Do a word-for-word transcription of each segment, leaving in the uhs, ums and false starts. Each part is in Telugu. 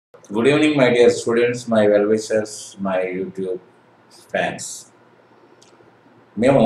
Good evening, my dear students, my well wishers, my YouTube fans. మేము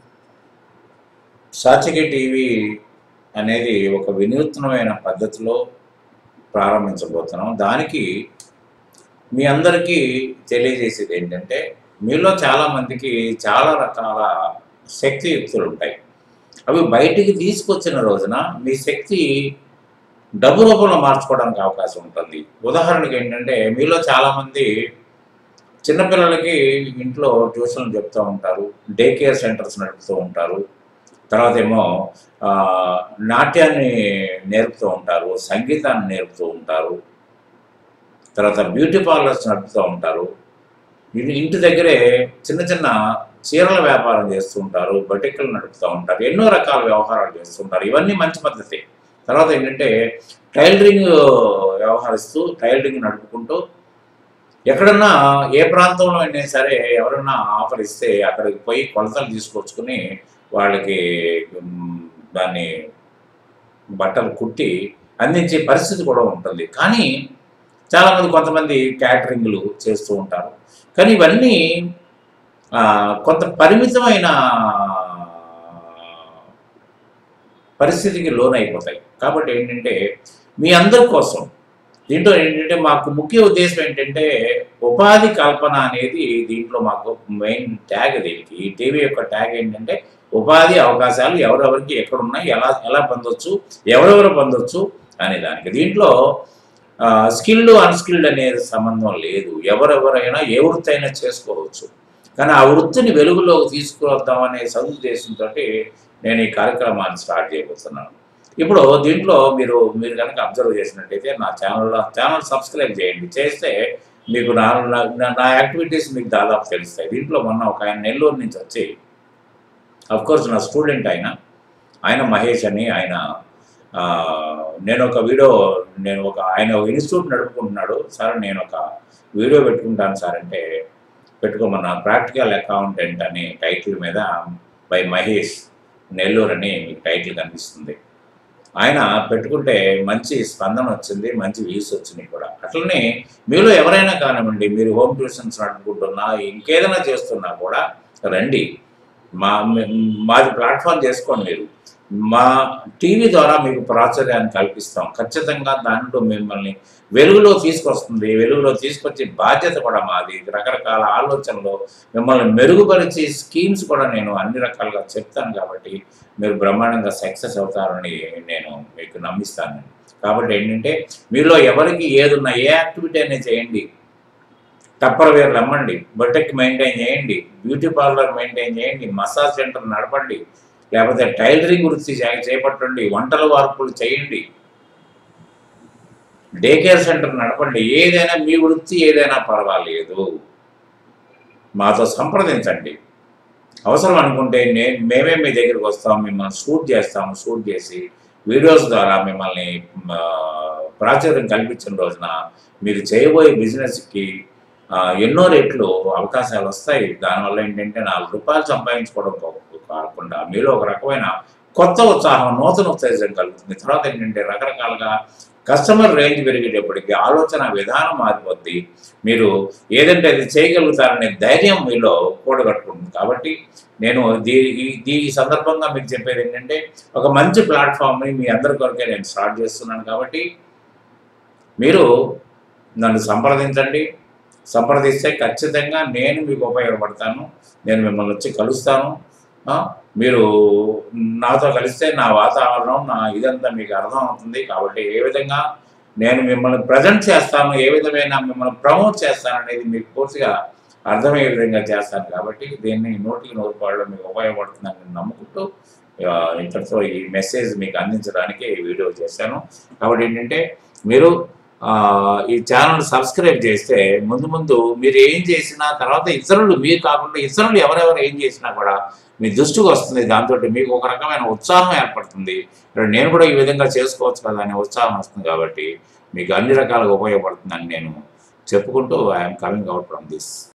సాత్విక టీవీ అనేది ఒక వినూత్నమైన పద్ధతిలో ప్రారంభించబోతున్నాం. దానికి మీ అందరికీ తెలియజేసేది ఏంటంటే, మీలో చాలామందికి చాలా రకాల శక్తియుక్తులు ఉంటాయి. అవి బయటికి తీసుకొచ్చిన రోజున మీ శక్తి డబ్బు రూపంలో మార్చుకోవడానికి అవకాశం ఉంటుంది. ఉదాహరణకి ఏంటంటే, మీలో చాలామంది చిన్నపిల్లలకి ఇంట్లో ట్యూషన్లు చెప్తూ ఉంటారు, డే కేర్ సెంటర్స్ నడుపుతూ ఉంటారు, తర్వాత ఏమో నాట్యాన్ని నేర్పుతూ ఉంటారు, సంగీతాన్ని నేర్పుతూ ఉంటారు, తర్వాత బ్యూటీ పార్లర్స్ నడుపుతూ ఉంటారు, ఇంటి దగ్గరే చిన్న చిన్న చీరల వ్యాపారం చేస్తూ ఉంటారు, బటికలు నడుపుతూ ఉంటారు, ఎన్నో రకాల వ్యవహారాలు చేస్తుంటారు. ఇవన్నీ మంచి పద్ధతి. తర్వాత ఏంటంటే, టైలరింగ్ వ్యవహరిస్తూ టైలరింగ్ నడుపుకుంటూ ఎక్కడన్నా ఏ ప్రాంతంలో అయినా సరే ఎవరన్నా ఆఫర్ ఇస్తే అక్కడికి పోయి కొలతలు తీసుకొచ్చుకుని వాళ్ళకి దాన్ని బట్టలు కుట్టి అందించే పరిస్థితి కూడా ఉంటుంది. కానీ చాలామంది కొంతమంది క్యాటరింగ్లు చేస్తూ ఉంటారు. కానీ ఇవన్నీ కొంత పరిమితమైన పరిస్థితికి లోనైపోతాయి. కాబట్టి ఏంటంటే, మీ అందరి కోసం దీంట్లో ఏంటంటే మాకు ముఖ్య ఉద్దేశం ఏంటంటే, ఉపాధి కల్పన అనేది దీంట్లో మాకు మెయిన్ ట్యాగ్. దీనికి ఈ టీవీ యొక్క ట్యాగ్ ఏంటంటే, ఉపాధి అవకాశాలు ఎవరెవరికి ఎక్కడున్నాయి, ఎలా ఎలా పొందొచ్చు, ఎవరెవరు పొందొచ్చు అనే దానికి. దీంట్లో స్కిల్డ్ అన్స్కిల్డ్ అనే సంబంధం లేదు. ఎవరెవరైనా ఏ వృత్తి అయినా చేసుకోవచ్చు. కానీ ఆ వృత్తిని వెలుగులోకి తీసుకువద్దామనే సదుద్దేశంతో నేను ఈ కార్యక్రమాన్ని స్టార్ట్ చేయబోతున్నాను. ఇప్పుడు దీంట్లో మీరు మీరు కనుక అబ్జర్వ్ చేసినట్టయితే నా ఛానల్లో ఛానల్ సబ్స్క్రైబ్ చేయండి. చేస్తే మీకు నా నా యాక్టివిటీస్ మీకు దాదాపు తెలుస్తాయి. దీంట్లో మొన్న ఒక ఆయన నెల్లూరు నుంచి వచ్చి, అఫ్కోర్స్ నా స్టూడెంట్ ఆయన ఆయన మహేష్ అని ఆయన, నేను ఒక వీడియో నేను ఒక ఆయన ఒక ఇన్స్టిట్యూట్ నడుపుకుంటున్నాడు. సార్ నేను ఒక వీడియో పెట్టుకుంటాను సార్ అంటే, పెట్టుకోమన్న ప్రాక్టికల్ అకౌంటెంట్ అనే టైటిల్ మీద బై మహేష్ నెల్లూరు అని మీకు టైటిల్ కనిపిస్తుంది. ఆయన పెట్టుకుంటే మంచి స్పందన వచ్చింది, మంచి వ్యూస్ వచ్చినాయి కూడా. అట్లనే మీలో ఎవరైనా కానివ్వండి, మీరు హోమ్ ట్యూషన్స్ నడుపుకుంటున్నా ఇంకేదైనా చేస్తున్నా కూడా రండి, మా మాది ప్లాట్ఫామ్ చేసుకోండి. మీరు మా టీవీ ద్వారా మీకు ప్రాచుర్యాన్ని కల్పిస్తాం. ఖచ్చితంగా దాంట్లో మిమ్మల్ని వెలుగులో తీసుకొస్తుంది. వెలుగులో తీసుకొచ్చే బాధ్యత కూడా మాది. రకరకాల ఆలోచనలు మిమ్మల్ని మెరుగుపరిచే స్కీమ్స్ కూడా నేను అన్ని రకాలుగా చెప్తాను. కాబట్టి మీరు బ్రహ్మాండంగా సక్సెస్ అవుతారని నేను మీకు నమ్మిస్తాను. కాబట్టి ఏంటంటే, మీలో ఎవరికి ఏదున్నా ఏ యాక్టివిటీ అనేది చేయండి. టప్పర్ వేర్ రమ్మండి, బొటెక్ మెయింటైన్ చేయండి, బ్యూటీ పార్లర్ మెయింటైన్ చేయండి, మసాజ్ సెంటర్ నడపండి, లేకపోతే టైలరింగ్ వృత్తి చేపట్టండి, వంటల వార్పులు చేయండి, డే కేర్ సెంటర్ నడపండి. ఏదైనా మీ వృత్తి ఏదైనా పర్వాలేదు, మాతో సంప్రదించండి. అవసరం అనుకుంటే నేను మేమే మీ దగ్గరికి వస్తాం, మిమ్మల్ని షూట్ చేస్తాము. షూట్ చేసి వీడియోస్ ద్వారా మిమ్మల్ని ప్రాచుర్యం కల్పించిన రోజున మీరు చేయబోయే బిజినెస్కి ఎన్నో రెట్లు అవకాశాలు వస్తాయి. దానివల్ల ఏంటంటే, నాలుగు రూపాయలు సంపాదించుకోవడం కాకుండా మీలో ఒక రకమైన కొత్త ఉత్సాహం, నూతన ఉత్తేజం కలుగుతుంది. తర్వాత ఏంటంటే, రకరకాలుగా కస్టమర్ రేంజ్ పెరిగేటప్పటికి ఆలోచన విధానం మారిపోద్ది. మీరు ఏదంటే అది చేయగలుగుతారనే ధైర్యం మీలో కూడగట్టుకుంటుంది. కాబట్టి నేను దీ ఈ సందర్భంగా మీకు చెప్పేది ఏంటంటే, ఒక మంచి ప్లాట్ఫామ్ని మీ అందరి కొరకే నేను స్టార్ట్ చేస్తున్నాను. కాబట్టి మీరు నన్ను సంప్రదించండి. సంప్రదిస్తే ఖచ్చితంగా నేను మీకు ఉపయోగపడతాను. నేను మిమ్మల్ని వచ్చి కలుస్తాను. మీరు నాతో కలిస్తే నా వాతావరణం, నా ఇదంతా మీకు అర్థం అవుతుంది. కాబట్టి ఏ విధంగా నేను మిమ్మల్ని ప్రజెంట్ చేస్తాను, ఏ విధమైన మిమ్మల్ని ప్రమోట్ చేస్తాను అనేది మీకు పూర్తిగా అర్థమయ్యే విధంగా చేస్తాను. కాబట్టి దీన్ని నోటికి నోరు పాడడం మీకు ఉపయోగపడుతుందని నమ్ముకుంటూ ఇంతటితో ఈ మెసేజ్ మీకు అందించడానికి ఈ వీడియో చేశాను. కాబట్టి ఏంటంటే, మీరు ఈ ఛానల్ సబ్స్క్రైబ్ చేస్తే ముందు ముందు మీరు ఏం చేసినా, తర్వాత ఇతరులు మీరు కాకుండా ఇతరులు ఎవరెవరు ఏం చేసినా కూడా మీ దృష్టికి వస్తుంది. దాంతో మీకు ఒక రకమైన ఉత్సాహం ఏర్పడుతుంది. నేను కూడా ఈ విధంగా చేసుకోవచ్చు కదా అనే ఉత్సాహం వస్తుంది. కాబట్టి మీకు అన్ని రకాలుగా ఉపయోగపడుతుందని నేను చెప్పుకుంటూ I'm coming out from this.